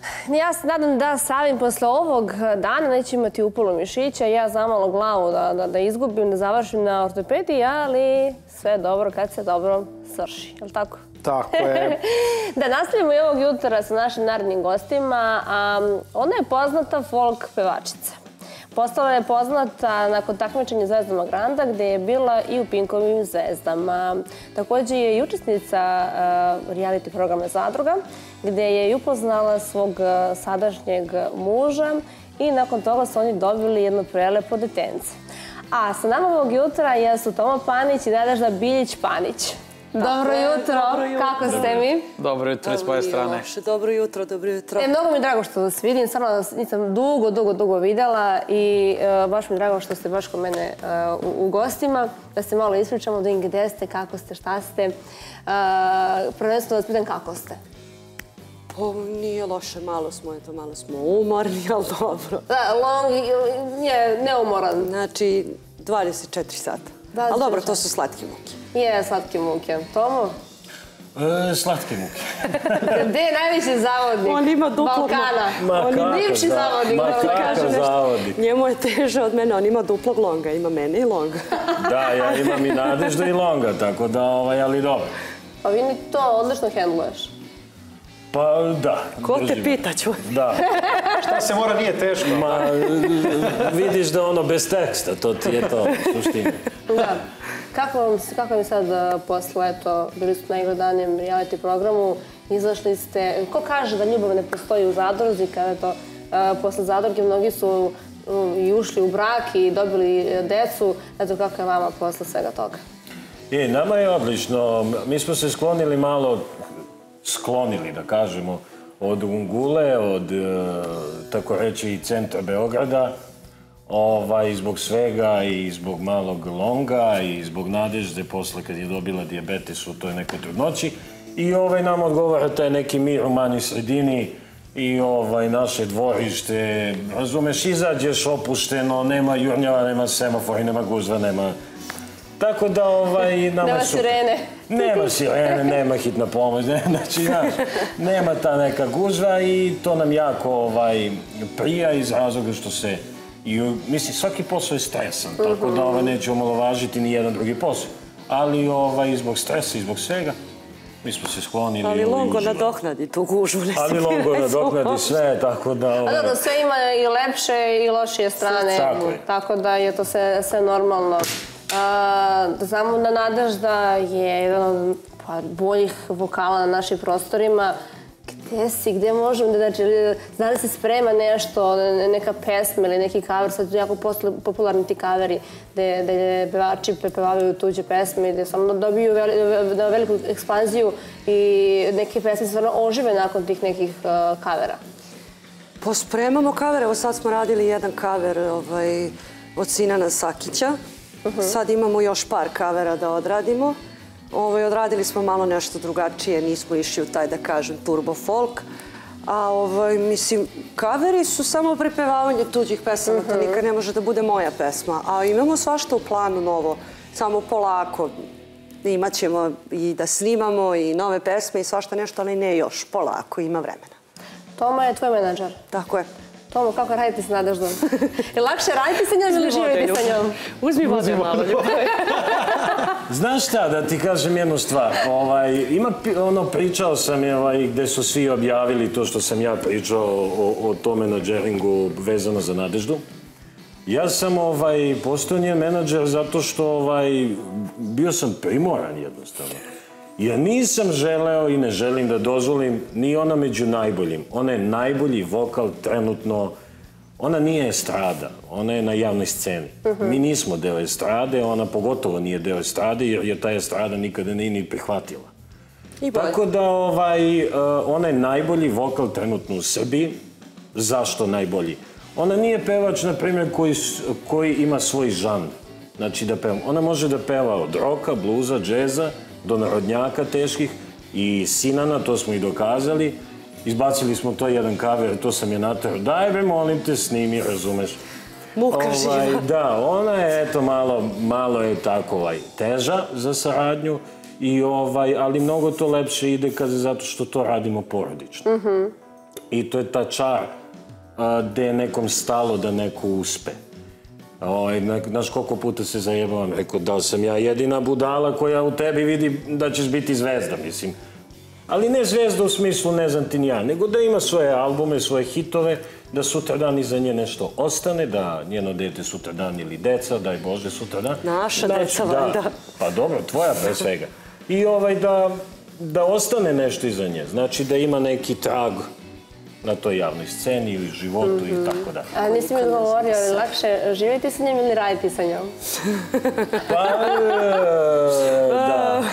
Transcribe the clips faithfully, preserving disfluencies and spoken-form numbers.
Ja se nadam da Savin posle ovog dana neće imati upalu mišića. Ja zamalo glavu da izgubim, da završim na ortopediji, ali sve je dobro kad se dobro svrši. Je li tako? Tako je. Da nastavimo i ovog jutra sa našim narednim gostima. Ona je poznata folk pevačica. Postala je poznata nakon takmičenja Zvezdama Granda, gde je bila i u Pinkovim zvezdama. Također je i učesnica reality programa Zadruga, gde je i upoznala svog sadašnjeg muža i nakon toga su oni dobili jedno prelepo detence. A sa nama ovog jutra jesu Toma Panić i Nadežda Biljić-Panić. Dobro jutro, kako ste mi? Dobro jutro s moje strane. Dobro jutro, dobro jutro. Mnogo mi je drago što vas vidim, stvarno vas nisam dugo, dugo, dugo videla i baš mi je drago što ste baš kod mene u gostima, da se malo ispričamo, da im gde ste, kako ste, šta ste. Prvenstveno vas pitam kako ste. Nije loše, malo smo, eto, malo smo umorni, ali dobro. Long je neumoran. Znači, dvadeset četiri sata. Ali dobro, to su slatke muke. Je, slatke muke. Tomo? Slatke muke. Gde je najviše zavodnik? On ima duplo... Balkana. Ma Bivši zavodnik. Ma kakav zavodnik. Njemu je teže od mene, on ima duplog longa, ima mene i longa. Da, ja imam i Nadežda i longa, tako da, ali dobro. Pa vi mi to odlično hendluješ. Pa da. Ko te pita ću? Da. Šta se mora, nije teško. Ma, vidiš da ono bez teksta, to ti je to, suština. Da. Kako mi sad posle, eto, bili ste na najgledanijem reality programu, izašli ste, ko kaže da ljubav ne postoji u zadruzi, kada eto, posle zadruge mnogi su i ušli u brak i dobili decu, eto kako je vama posle svega toga? I, nama je odlično. Mi smo se sklonili malo, sklonili da kažemo, od Ungule, od, tako reći, i centra Beograda, zbog svega i zbog malog longa i zbog Nadežde posle kad je dobila dijabetes u toj nekoj trudnoći. I nam odgovara taj neki mir u manjoj sredini i naše dvorište. Razumeš, izađeš opušteno, nema jurnjava, nema semafora, nema gužva, nema... Tako da nama... Nema sirene. Nema sirene, nema hitna pomoć, znači, znaš, nema ta neka gužva i to nam jako prija iz razloga što se... Mislim, svaki posao je stresan, tako da neću omalovažiti ni jedan drugi posao. Ali zbog stresa i zbog svega, mi smo se sklonili... Ali Longo nadohnadi tu gužvu, ne Ali Longo nadohnadi sve, tako da... A da, sve ima i lepše i lošije strane, tako da je to sve normalno. Znamo da Nadežda je jedan od boljih vokala na našim prostorima. Gde si, gde možemo da, znači, zna da se sprema nešto, neka pesma ili neki kaver, sad su jako popularni ti kaveri, gde pevači prepevavaju tuđe pesme i gde samo dobiju veliku ekspanziju i neke pesme stvarno ožive nakon tih nekih kavera. Pospremamo kaver, evo sad smo radili jedan kaver od Sinana Sakića, sad imamo još par kavera da odradimo. Odradili smo malo nešto drugačije, nismo išli u taj, da kažem, turbo folk. A, mislim, kaveri su samo prepevavanje tuđih pesama, to nikad ne može da bude moja pesma. A imamo svašta u planu novo, samo polako. Imaćemo i da snimamo i nove pesme i svašta nešto, ali ne još, polako, ima vremena. Toma je tvoj menadžer. Tako je. Tomo, kako radite s Nadeždom? Je lakše raditi sa njom ili živjeti sa njom? Uzmi vode malo, ljubav. Znaš šta, da ti kažem jednu stvar. Ima, ono, pričao sam gde su svi objavili to što sam ja pričao o tom menadžeringu vezano za Nadeždu. Ja sam postao njen menadžer zato što bio sam primoran jednostavno. Ja nisam želeo i ne želim da dozvolim ni ona među najboljim. Ona je najbolji vokal trenutno. Ona nije estrada, ona je na javnoj sceni. Mi nismo deo estrade, ona pogotovo nije deo estrade jer je ta estrada nikada nije ni prihvatila. Tako da ona je najbolji vokal trenutno u Srbiji. Zašto najbolji? Ona nije pevač, na primjer, koji ima svoj žanr. Znači da peva. Ona može da peva od roka, bluza, džeza, do narodnjaka teških i Sinana, to smo i dokazali. Izbacili smo to jedan kaver, to sam je naterao. Daj be, molim te, snimi, razumeš. Muka živa. Da, ona je, eto, malo je tako teža za saradnju, ali mnogo to lepše ide zato što to radimo porodično. I to je ta čar gde je nekom stalo da neko uspe. Znaš koliko puta se zajebavam, rekao da sam ja jedina budala koja u tebi vidi da ćeš biti zvezda, mislim. Ali ne zvezda u smislu ne znam ti ni ja, nego da ima svoje albume, svoje hitove, da sutradan iza nje nešto ostane, da njeno dete sutradan ili deca, daj Bože sutradan. Naša deca, valjda. Pa dobro, tvoja pre svega. I da ostane nešto iza nje, znači da ima neki trag na toj javnoj sceni ili životu i tako da. A nisi mi odgovorio, ali lakše živjeti sa njom ili raditi sa njom? Pa, da.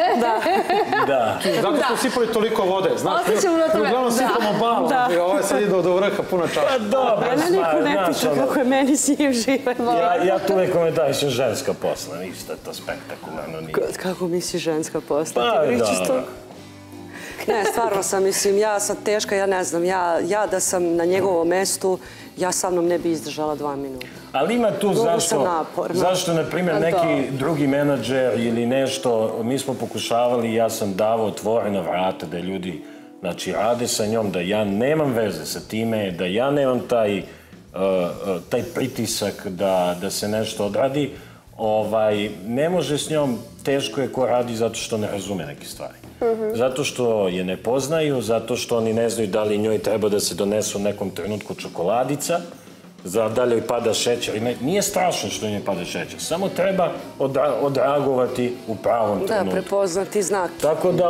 Da. Zato smo sipali toliko vode, znaš, mi uglavnom sipamo balon, ovo je sad ide do vrha puno čaša. Pa dobro, mene niko ne pita kako je meni s njim živeti. Ja tu uvijek komentarišem ženska posla, ništa to spektakularno nije. Kako misli ženska posla? Pa, da. Ne, stvarno sam, mislim, ja sam teška, ja ne znam, ja da sam na njegovom mestu, ja sa mnom ne bi izdržala dva minuta. Ali ima tu zašto, zašto, na primjer, neki drugi menadžer ili nešto, mi smo pokušavali, ja sam davao otvorena vrata da ljudi, znači, rade sa njom, da ja nemam veze sa time, da ja nemam taj, taj pritisak da se nešto odradi, ne može s njom, teško je ko radi zato što ne razume neke stvari. Zato što je ne poznaju, zato što oni ne znaju da li njoj treba da se donesu u nekom trenutku čokoladica, da li joj pada šećer. Nije strašno što njoj pada šećer, samo treba odreagovati u pravom trenutku. Da, prepoznati znak. Tako da,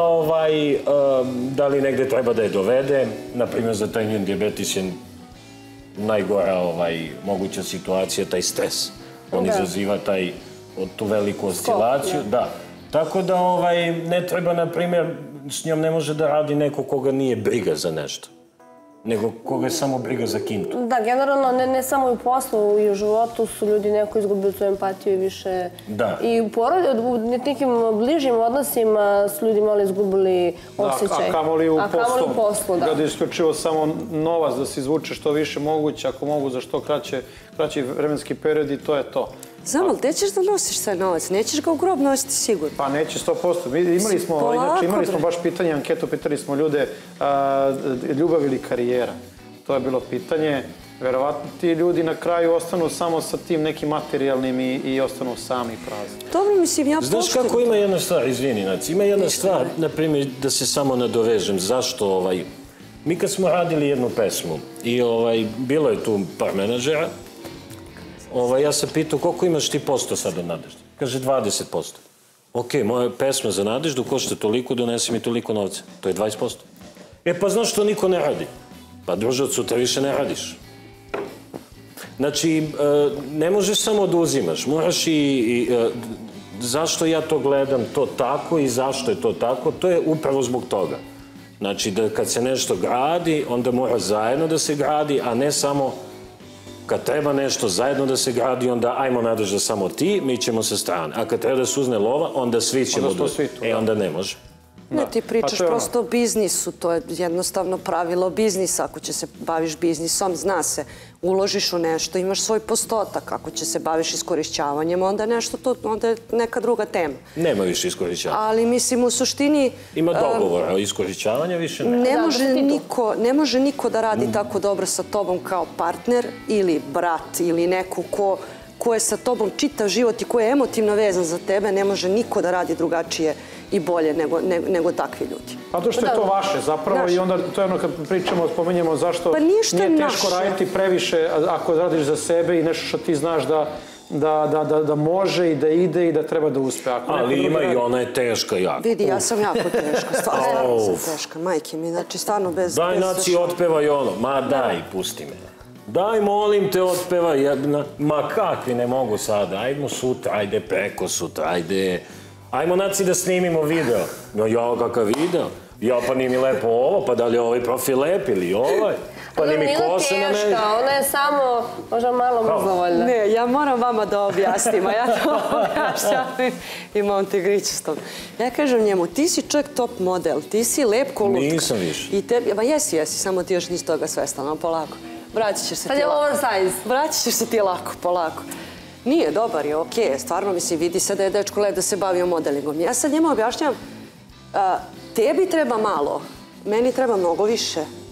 da li negde treba da je dovede, na primjer za taj njen dijabetis je najgora moguća situacija, taj stres. On izaziva tu veliku oscilaciju. Da. Tako da ne treba, na primjer, s njom ne može da radi neko koga nije briga za nešto, nego koga je samo briga za kintu. Da, generalno, ne samo u poslu, i u životu su ljudi neko izgubili svoju empatiju i više... Da. I u nekim bližim odnosima su ljudi malo izgubili osjećaj. A kamoli u poslu. A kamoli u poslu, da. Kada je isključivo samo novac da se izvuče što više moguće, ako mogu za što kraći vremenski period i to je to. Znam, ali gde ćeš da nosiš taj novac? Nećeš ga u grob nositi sigurno. Pa neće sto posto. Imali smo, inače imali smo baš pitanje, anketu, pitali smo ljude ljubav ili karijera. To je bilo pitanje. Verovatno ti ljudi na kraju ostanu samo sa tim nekim materijalnim i ostanu sami prazni. Dobro, mislim, ja poštujem. Znaš kako ima jedna stvar, izvini, Naci, ima jedna stvar, na primjer, da se samo nadovežem, zašto ovaj... Mi kad smo radili jednu pesmu i bilo je tu par menadžera, ja sam pitao koliko imaš ti posto sad od Nadežde? Kaže dvadeset posto. Ok, moja pesma za Nadeždu košta toliko, donesi mi toliko novca. To je dvadeset posto. E pa znaš što niko ne radi? Pa druže, od sutra više ne radiš. Znači, ne možeš samo da uzimaš. Moraš i... Zašto ja to gledam to tako i zašto je to tako? To je upravo zbog toga. Znači, da kad se nešto gradi, onda mora zajedno da se gradi, a ne samo... Kad treba nešto zajedno da se gradi, onda ajmo Nadežda samo ti, mi ćemo sa strane. A kad treba da se uzne lova, onda svi ćemo da... E, onda ne može. Ne, ti pričaš prosto o biznisu, to je jednostavno pravilo biznisa. Ako će se baviš biznisom, zna se, uložiš u nešto, imaš svoj postotak. Ako će se baviš iskorišćavanjem, onda nešto to, onda je neka druga tema. Nema više iskorišćavanja. Ali, mislim, u suštini... Ima dogovora, o iskorišćavanja više ne. Ne može niko da radi tako dobro sa tobom kao partner ili brat ili neko ko... ko je sa tobom čitav život i ko je emotivno vezan za tebe, ne može niko da radi drugačije i bolje nego takvi ljudi. Pa to što je to vaše zapravo i onda to je ono kad pričamo, spomenjamo zašto nije teško raditi previše ako radiš za sebe i nešto što ti znaš da može i da ide i da treba da uspe. Ali ima i ona je teška jako. Vidi, ja sam jako teška, stvarno sam teška, majke mi, znači stvarno bez... Daj, Naci, otpevaj ono, ma daj, pusti me. Daj, molim te, otpevaj, ma kakvi ne mogu sada, ajdemo sutra, ajde preko sutra, ajde, ajmo, Naci, da snimimo video. Ja, kakav video? Ja, pa nije mi lepo ovo, pa da li je ovaj profil lep ili ovaj? Pa nije mi kosa na meni. Ona nije teška, ona je samo možda malo mrzavoljna. Ne, ja moram vama da objasnim, a ja to objašnjam i Montegričstom. Ja kažem njemu, ti si čovjek top model, ti si lep ko lutka. Nisam više. Ma jesi, jesi, samo ti još nisi toga svestan, polako. Vraćat ćeš se ti lako. Sad je oversize. Vraćat ćeš se ti lako, polako. Nije, dobar je, okej, stvarno mi se vidi se da je dečko lep da se bavio modelingom. Ja sad njemu objašnjam, tebi treba malo, meni treba mnogo više.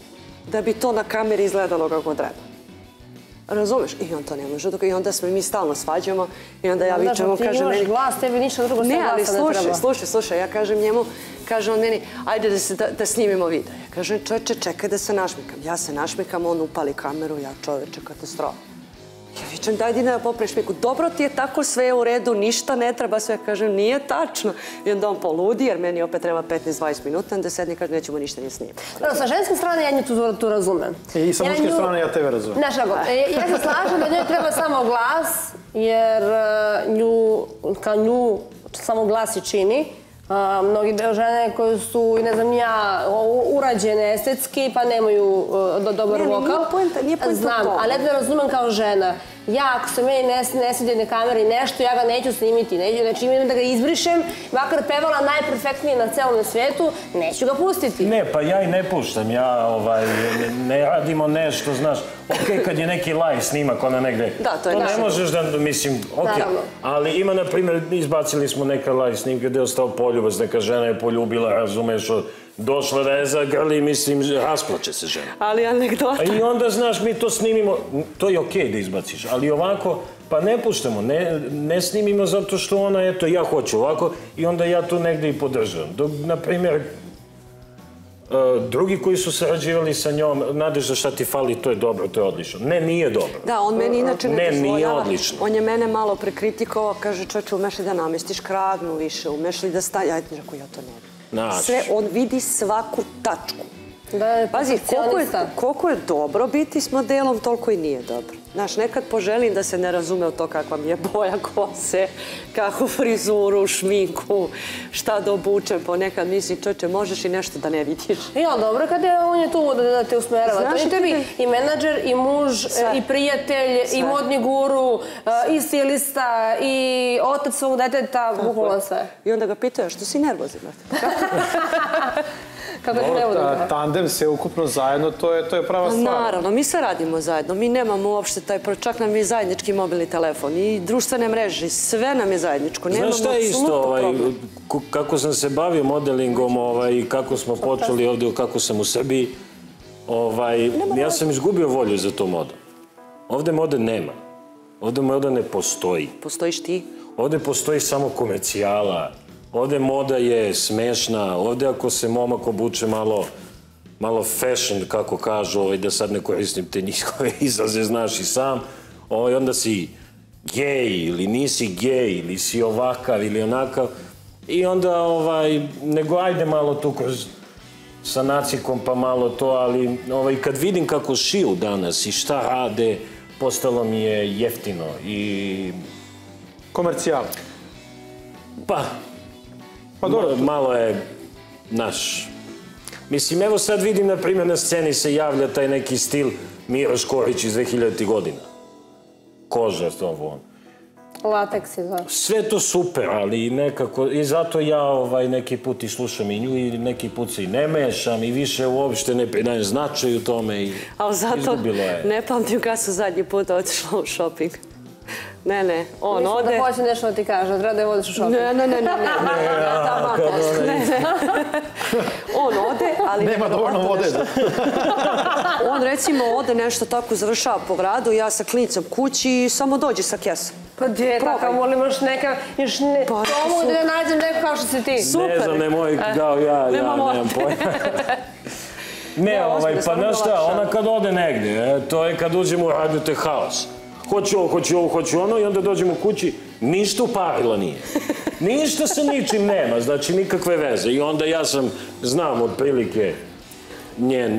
da bi to na kameri izgledalo kako treba. Razumeš? I on to ne može. I onda smo mi stalno svađamo i onda ja vičemo, kaže meni... Ti imaš glas, tebi ništa drugo sve glasa ne treba. Ne, ali slušaj, slušaj, slušaj, ja kažem njemu, kaže on meni, ajde da snimimo video. Ja kažem, čovječe, čekaj da se našmikam. Ja se našmikam, on upali kameru, ja čovječe, katastrofa. Ja vičem, daj di da popreš šmiku. Dobro ti je tako, sve je u redu, ništa ne treba, sve. Kažem, nije tačno. I onda on poludi, jer meni opet treba petnaest do dvadeset minuta, onda sedne i kaže, nećemo ništa nije snimati. Sa ženske strane ja nju tu razumem. I sa muške strane ja tebe razumem. Znaš kako, ja se slažem da njoj treba samo glas, jer nju, kao nju, samo glas i čini. Mnogi žene koje su, ne znam ja, urađene estetski pa nemaju dobar vokal. Nije pojenta znam, to. ali ja da razumem kao žena. Ja, ako se meni ne sviđa na kameri nešto, ja ga neću snimiti. Znači, imam da ga izbrišem, makar pevala najperfektnije na celom svijetu, neću ga pustiti. Ne, pa ja i ne puštam. Ja ne radimo nešto, znaš. Okej, kad je neki live snimak, ona negde. Da, to je naše. To ne možeš da, mislim, okej. Ali ima, na primjer, izbacili smo neka live snimka gdje je ostao poljubac, neka žena je poljubila, razumeš, došla da je zagrli, mislim, rasplače se žena. Ali anegdota. I onda, znaš, mi to snimimo, to je okej da izbaciš, ali ovako, pa ne puštamo, ne snimimo zato što ona, eto, ja hoću ovako i onda ja to negde i podržavam. Dok, na primjer, drugi koji su sarađivali sa njom, Nadežda, šta ti fali, to je dobro, to je odlično. Ne, nije dobro. Da, on meni inače ne dozvoljava. Ne, nije odlično. On je mene malo prekritikovao, kaže, čovječe, umeš li da namestiš kragnu više, umeš li da staje, ja ti rekao, ja to ne. Sve, on vidi svaku tačku. Pazi, koliko je dobro biti s modelom, toliko i nije dobro. Znaš, nekad poželim da se ne razume u to kakva mi je boja kose, kakvu frizuru, šminku, šta da obučem, ponekad mislim, čoče, možeš i nešto da ne vidiš. Ja, dobro, kad je on je tu da te usmerava. To je tebi i menadžer, i muž, i prijatelj, i modni guru, i stilista, i otac svog deteta, bukvalno sve. I onda ga pitaju, što si nervozan? Tandem se ukupno zajedno, to je prava stvar. Naravno, mi sve radimo zajedno. Mi nemamo uopšte taj, čak nam je zajednički mobilni telefon i društvene mreže, sve nam je zajedničko. Znaš šta je isto, kako sam se bavio modelingom i kako smo počeli ovdje, kako sam u Srbiji, ja sam izgubio volju za to modu. Ovdje mode nema. Ovdje moda ne postoji. Postojiš ti? Ovdje postoji samo komercijala. Ovdje moda je smešna, ovdje ako se momak obuče malo malo fashion, kako kažu, da sad ne koristim te njihove izraze, znaš i sam, onda si gej ili nisi gej ili si ovakav ili onakav i onda, nego ajde malo tu kroz sa nacikom pa malo to, ali kad vidim kako šiju danas i šta rade, postalo mi je jeftino i... Komercijal. Pa... Malo je naš... Mislim, evo sad vidim, na primjer, na sceni se javlja taj neki stil Miro Škorić iz dve hiljaditih godina. Koža, ovo on. Lateks je, da. Sve to super, ali nekako... I zato ja neki put i slušam i nju i neki put se i ne mešam i više uopšte ne pridajem značaju tome i izgubilo je. Ali zato ne pamtim kad su zadnji put otišla u shopping. Ne, ne, on ode... Mislim da hoće nešto da ti kaže, treba da je vodiš u shopping. Ne, ne, ne, ne, ne, on ode, ali... Nema dovoljno vode. On recimo ode nešto tako, završava po gradu, ja sa klinicom kući i samo dođi sa kesom. Pa gdje, tako, molim još neka, još ne... To mogu da nađem neko kao što si ti. Super. Ne znam, nemoj kao ja, ja nemam pojma. Ne, pa znaš šta, ona kad ode negdje, to je kad uđemo u Radio Te Haos. Hoću ovo, hoću ovo, hoću ono i onda dođemo kući, ništa uparila nije. Ništa sa ničim nema, znači nikakve veze. I onda ja sam, znam otprilike njen,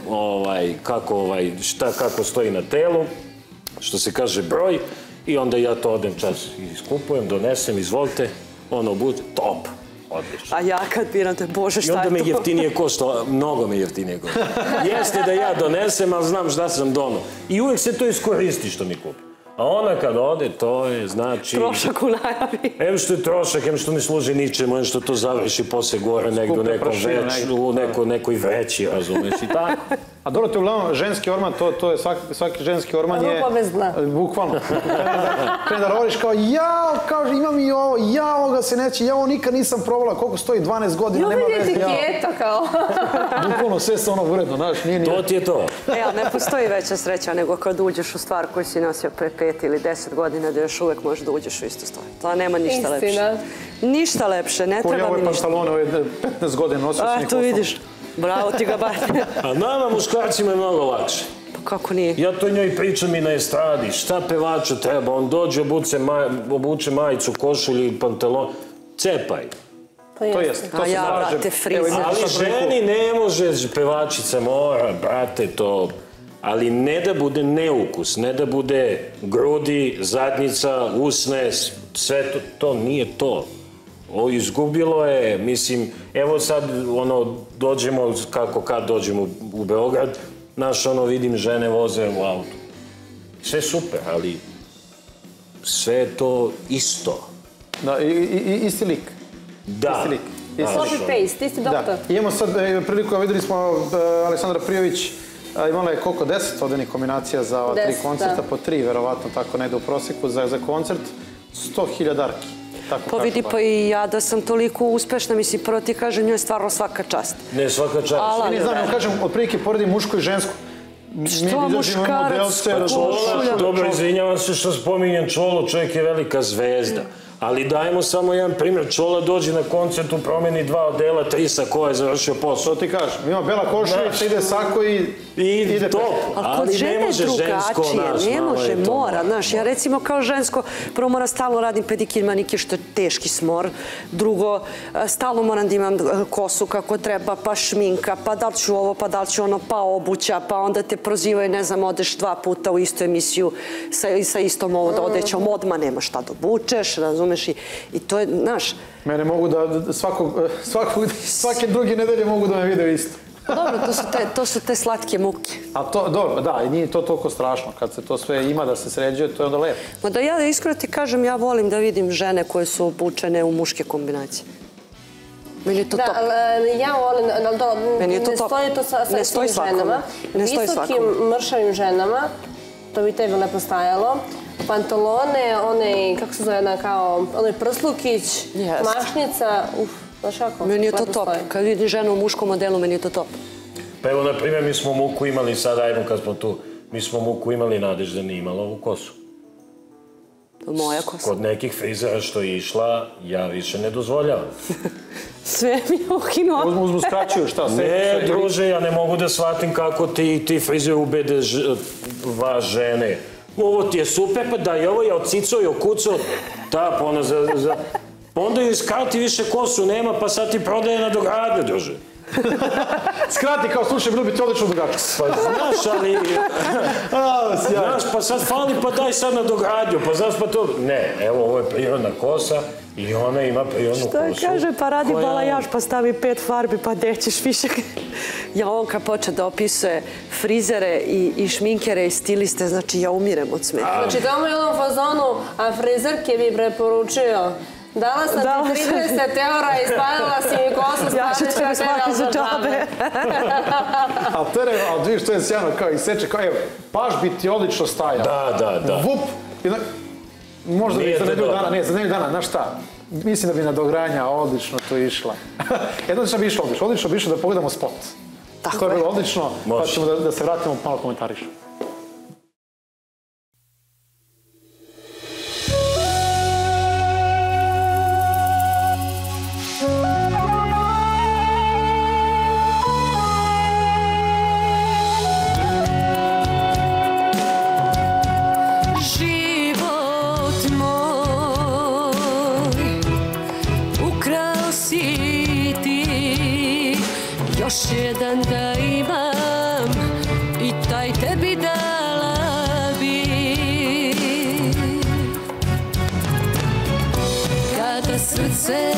šta, kako stoji na telu, što se kaže broj, i onda ja to odem čas iskupujem, donesem, izvolite, ono bude, top. Odlično. A ja kad piram te, Bože, šta je to? I onda me jeftinije košta, mnogo me jeftinije košta. Jeste da ja donesem, ali znam šta sam dono. I uvijek se to iskoristi što mi kupi. A ona kad ode, to je, znači... Trošak u najavi. Em što je trošak, em što ne služi ničemu, em što to završi posle gore negdje u nekoj vreći, razumeš, i tako. A dobro, to je uglavnom ženski orman, to je svaki ženski orman je... Rupa bez dna. Bukvalno. Krene da rovoriš kao, jao, kaže, imam i ovo, ja ovoga se neće, ja ovo nikad nisam probala, koliko stoji, dvanaest godina, nema veze. Ljubi etiketa kao. Bukvalno sve se ono uredno, znaš, nije nije. To ti je to. E, ali ne postoji veća sreća nego kad uđeš u stvar koju si nosio pre pet ili deset godina, da još uvek možeš da uđeš u istu stvar. To nema ništa lepše. Istina. Ništa lepše, ne treba mi ništa. Ko ja ove pantalone, ove petnaest godina nosio sam ih to vidiš. Bravo ti ga bate. A nama muškarcima je mnogo lakše. Pa kako nije? Ja to njoj pričam i na estradi. Šta pevaču treba? On dođe, obuče majicu, košulju i pantalon. Cepaj. To jeste. A ja, brate, frizer. Ali ženi ne može, pevačica mora, brate, to... Ali ne da bude neukus, ne da bude grudi, zadnjica, usne, sve to, to nije to. O, izgubilo je, mislim, evo sad, ono, dođemo, kako kad dođemo u Beograd, znaš, ono, vidim žene voze u autu. Sve super, ali sve je to isto. Da, isti lik. Da. Isti lik. Copy-paste, isti doktor. Da, imamo sad priliku, videli smo Aleksandra Prijović, imala je koliko, deset vodenih kombinacija za ova tri koncerta, po tri, verovatno, tako negde u proseku, za koncert, sto hiljadarki. Pa vidi, pa i ja da sam toliko uspešna, mislim, prvo ti kažem, njoj je stvarno svaka čast. Ne, svaka čast. Ne znam, ja kažem, otprilike poredim mušku i žensku. Što muškarac? Dobro, izvinjavam se što spominjem Čolu, čovjek je velika zvezda. Ali dajmo samo jedan primjer. Čola dođe na koncertu, promeni dva odela, tri sakoje, je završio posao. To ti kažem. Ima bela košuljica, ide sako i ide top. Ali kod žene je drugačije. Ne može, mora. Znaš, ja recimo kao žensko, prvo moram stalno radim pedikir, manikir, što je teški smor. Drugo, stalno moram da imam kosu kako treba, pa šminka, pa da li ću ovo, pa da li ću ono, pa obuća, pa onda te prozivaju, ne znam, odeš dva puta u istu emisiju sa istom odećom, odmah nema šta da obučeš, razumiješ? I to je, znaš... Mene mogu da svake druge nedelje mogu da me vide isto. Dobro, to su te slatke muke. A to, dobro, da, i nije to toliko strašno. Kad se to sve ima da se sređuje, to je onda lepo. Ma da ja iskreno ti kažem, ja volim da vidim žene koje su obučene u muške kombinacije. Meni je to top. Da, ja volim, ne stoji to sa istim ženama. Visokim, mršavim ženama, to bi tebi lepo stajalo. Pantalone, onaj, kako se zove, kao, onaj prslukić, mašnica, uf, znaš kako? Meni je to top. Kad vidim ženu u muškom modelu, meni je to top. Pa evo, na primjer, mi smo muku imali, sad ajmo kad smo tu, mi smo muku imali, Nadežda nije imala ovu kosu. Moja kosa. Kod nekih frizera što je išla, ja više ne dozvoljavam. Sve mi je ukinuo. Uzmu skraćuju, šta? Ne, druže, ja ne mogu da shvatim kako ti frizer ubede vas žene. Ovo ti je super, pa da i ovo je ocicao i okucao. Da, pa onda za... Onda joj skrati više kosu nema, pa sad ti prodaje na dogradnju, druže. Skrati kao, slušaj, bilo bi ti odlično dugačko. Pa znaš, ali... Znaš, pa sad fali, pa daj sad na dogradnju, pa znaš pa to... Ne, evo, ovo je prirodna kosa i ona ima prirodnu kosu. Što kaže, pa radi balajaš, pa stavi pet farbi, pa dećeš više. Ja on kad počne da opisuje frizere i šminkere i stiliste, znači ja umirem od smeha. Znači, to je u onom fazonu, a frizerke bi preporučio. Dala sam ti trideset eura i spalila si mi kosu, ja ću te spati za džabe. Ali tere, ali vidiš, to je sjajno, kao i seče, kao evo, baš bi ti odlično stajao. Da, da, da. Vup, možda bi za nedelju dana, ne, za nedelju dana, znaš šta, mislim da bi na dogranja odlično to išla. Jedno šta bi išlo odlično, odlično bi išlo da pogledamo spot. To je bilo odlično, pa ćemo da se vratimo, malo komentarišu. Jedan da imam i taj tebi dala bi. Kada srce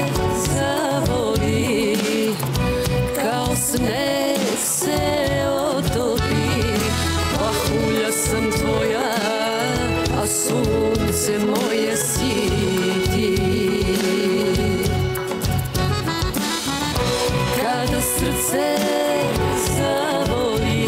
zavoli, kao sne se otopi, pahulja sam tvoja, a sunce moje si ti. Kada srce zavoli,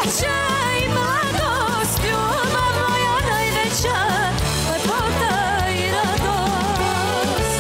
sreća i mladost, ljubav moja najveća, lepota i radost.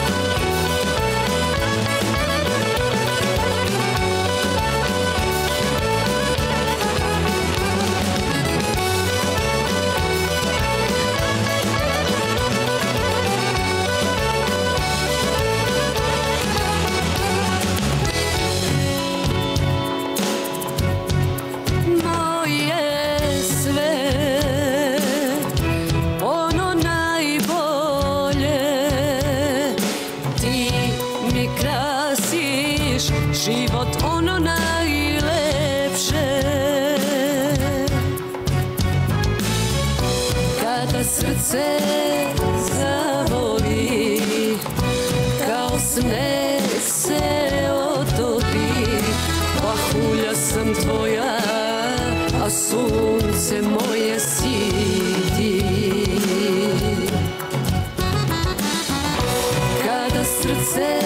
Život ono najlepše. Kada srce zavoli, kao sneg se otopi, pahulja sam tvoja, a sunce moje si ti. Kada srce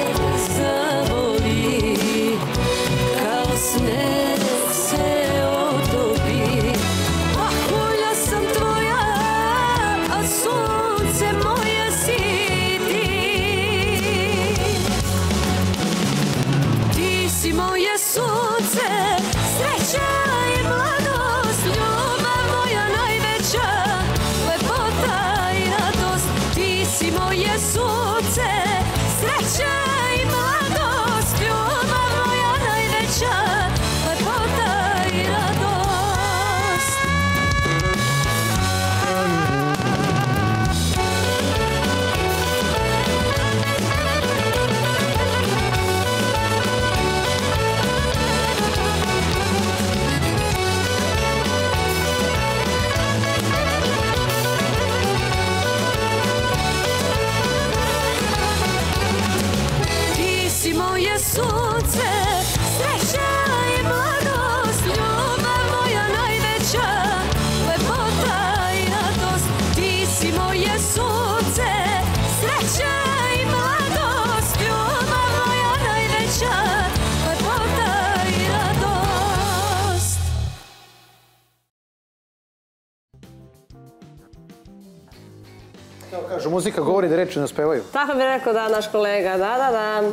Kažu, muzika govori da reči ne uspevaju. Tako bi rekao da, naš kolega, da, da, da.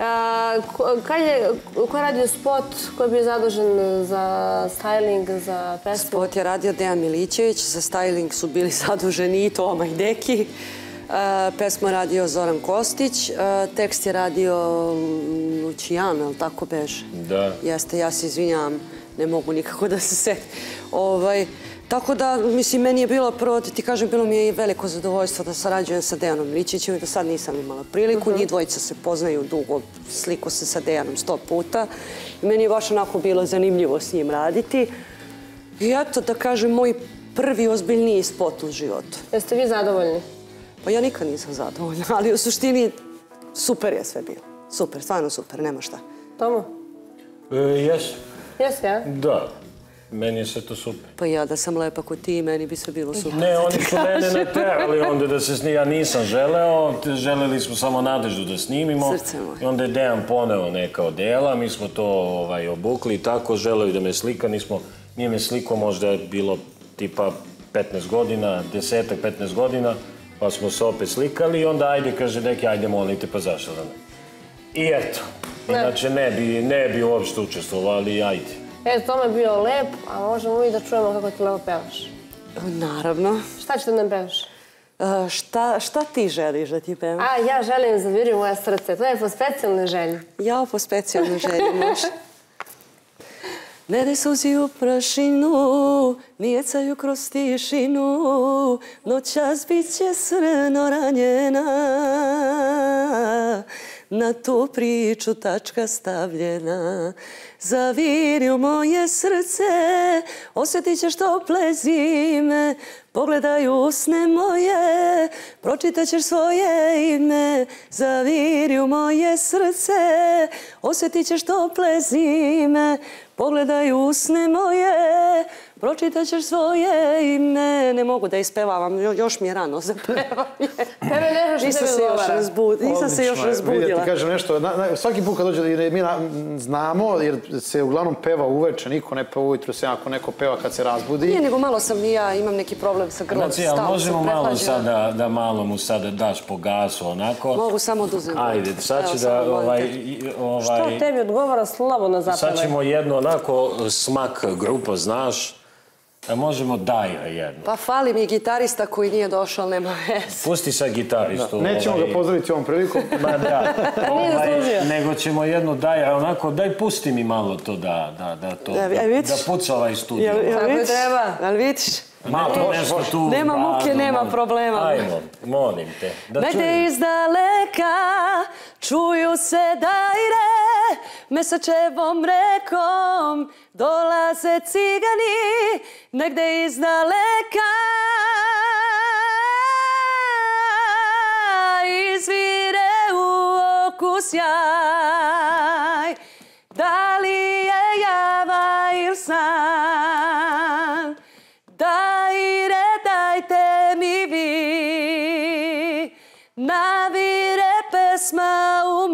Kad je, ko je radio spot koji je bio zadužen za styling, za pesmu? Spot je radio Dejan Milićević, za styling su bili zaduženi i Toma i Deki. Pesmu je radio Zoran Kostić, tekst je radio Lucijan, ali tako beže? Da. Jeste, ja se izvinjavam, ne mogu nikako da se setim. Tako da, mislim, meni je bilo, prvo ti kažem, bilo mi je veliko zadovoljstvo da sarađujem sa Dejanom Milićevićem i do sad nisam imala priliku. Njih dvojica se poznaju dugo, sliku se sa Dejanom sto puta. I meni je baš onako bilo zanimljivo s njim raditi. I eto, da kažem, moj prvi ozbiljniji spot u životu. Jeste vi zadovoljni? Pa ja nikad nisam zadovoljna, ali u suštini super je sve bilo. Super, stvarno super, nema šta. Tomo? Jes. Jesi, ja? Da. Meni je sve to super. Pa ja da sam lepa kod ti, meni bi sve bilo super. Ne, oni su mene naterali onda da se snima. Ja nisam želeo, želeli smo samo Nadeždu da snimimo. Srce moje. I onda je Dejan poneo neka odela, mi smo to obukli i tako, želeo da me slika. Nije me sliko, možda je bilo tipa petnaest godina, desetak, petnaest godina, pa smo se opet slikali i onda ajde, kaže Deki, ajde molite, pa zašao da ne. I eto, inače ne bi uopšte učestvovali, ajde. Eto, Tome je bio lep, a možemo i da čujemo kako ti lepo pevaš. Naravno. Šta ćete da nam pevaš? Šta ti želiš da ti pevam? A, ja želim Zaviri u moje srce. To je po specijalne želji. Ja po specijalne želji, može. Ne daj suzi u prašinu, nijecaju kroz tišinu, noćas bit će srno ranjena. Na tu priču tačka stavljena. Zaviri u moje srce, osjetit ćeš tople zime. Pogledaj usne moje, pročitat ćeš svoje ime. Zaviri u moje srce, osjetit ćeš tople zime. Pogledaj usne moje, pročitat ćeš svoje ime. Ne mogu da ispevavam, još mi je rano za pevanje. Tebe nešto što tebi odgovara. Nisam se još razbudila. Vidite, ti kažem nešto, svaki put kad dođe, mi znamo, jer se uglavnom peva uveče, niko ne peva ujutru, se ako neko peva kad se razbudi. Nije, nego malo sam i ja, imam neki problem sa grlom. Znači, ali možemo malo sada, da malo mu sada daš po gasu, onako. Mogu samo da uzem. Ajde, sad ću da, ovaj... Što tebi odgovara, slobodno zapevaj. Sad ćemo jedno onako smak grupa, znaš. A možemo Dajra jedno. Pa fali mi gitarista koji nije došao, nema veze. Pusti sad gitaristu. Nećemo ga pozdraviti ovom prilikom. Ma da. Nije zaslužio. Nego ćemo jedno Dajra, onako, daj pusti mi malo to da da puca ovaj studio. Kako je treba. Jel vidiš? Malo nešto tu. Nema muke, nema problema. Ajmo, molim te. Negde iz daleka čuju se Dajre, Mesačevom rekom dolaze cigani. Negde iz daleka izvire u oku sjaj. Da li je java ili san? Dajre, dajte mi vi, navire pesma u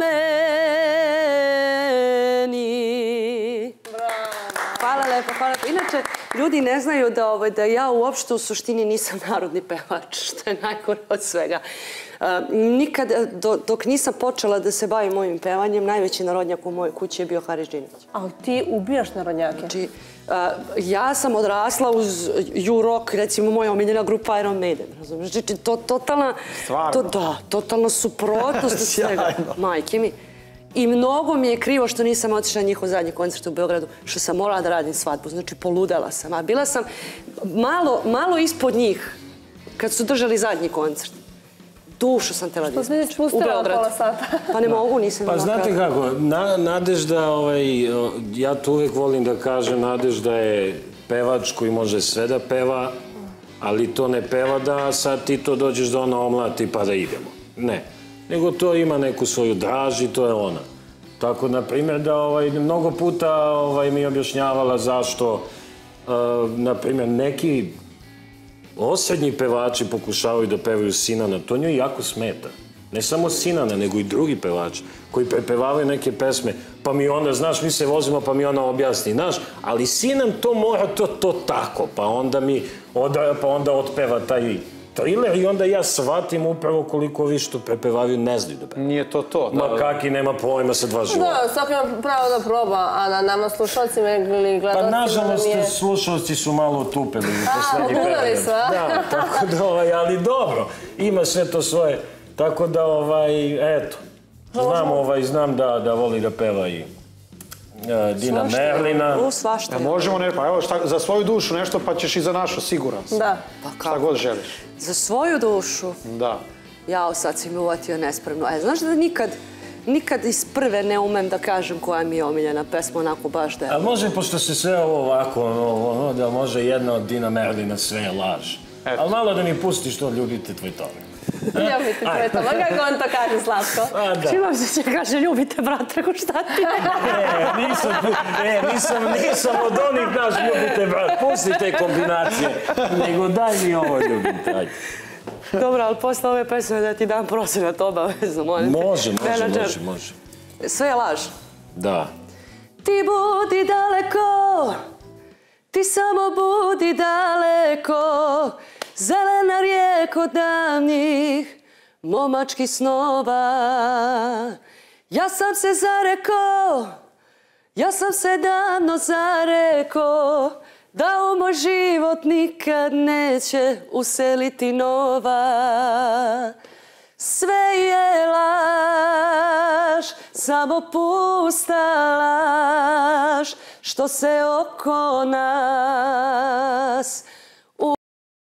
meni. Hvala lepo, hvala lepo. Inače, ljudi ne znaju da ja uopšte u suštini nisam narodni pevač, što je najgore od svega. Nikad, dok nisam počela da se bavim mojim pevanjem, najveći narodnjak u mojoj kući je bio Haris Džinović. Ali ti ubijaš narodnjake? Znači, ja sam odrasla uz U-Rock, recimo moja omiljena grupa Iron Maiden, razumiješ? Znači, to totalna... Stvarno? Da, totalna suprotnost od svega. Majke mi. I mnogo mi je krivo što nisam otišla na njihov zadnji koncert u Beogradu, što sam morala da radim svadbu. Znači, poludela sam. A bila sam malo ispod njih kad su držali zadnji koncert. Dušu sam tela da izbučem. Što si pustila pola sata? Pa ne mogu, nisam imala kada. Pa znate kako, Nadežda, ja to uvijek volim da kažem, Nadežda je pevač koji može sve da peva, ali to ne peva da sad ti to dođeš da ona omlati pa da idemo. Ne. Nego to ima neku svoju draž i to je ona. Tako, na primjer, da mnogo puta mi je objašnjavala zašto, na primjer, neki osrednji pevači pokušavaju da pevaju Sinana. To njoj jako smeta. Ne samo Sinana, nego i drugi pevači koji prepevavaju neke pesme. Pa mi onda, znaš, mi se vozimo pa mi ona objasni, znaš, ali Sinan to mora to tako. Pa onda mi otpeva taj Thriller i onda ja shvatim upravo koliko vi što prepevavaju ne znaju da pevaju. Nije to to. Ma kaki nema pojma sa dva života. Da, svaki ima pravo da proba, a na nama slušalcima ili gledalcima... Pa nažalost, slušalci su malo otupili. A, odudali su, a? Da, tako da, ali dobro, ima sve to svoje. Tako da, eto, znam da voli da peva i Dina Merlina. U, svašta. Možemo, ne, pa evo, za svoju dušu nešto, pa ćeš i za našu, siguran sam. Da. Šta god želiš. Za svoju dušu? Da. Jao, sad si mi uvatio nespremno. E, znaš da nikad, nikad iz prve ne umem da kažem koja mi je omiljena pesma, onako baš da je... A može, pošto se sve ovo ovako, da može jedna od Dina Merlina sve je laž. Ali malo da mi pustiš to, ljubite tvoj tome. Ljubite tvoj tome, kako on to kaže slatko? Čimam se će kaže ljubite brat, reko šta ti? Ne, nisam od onih naš ljubite brat, pusti te kombinacije, nego daj mi ovo ljubite, ajde. Dobro, ali posle ove pesme da ti dam procenat obavezno, molim te. Može, može, može, može. Sve je laž? Da. Ti budi daleko, ti samo budi daleko, zelena rijeko davnih momačkih snova. Ja sam se zareko, ja sam se davno zareko, da u moj život nikad neće useliti nova. Sve je laž, samo pusta laž, što se oko nas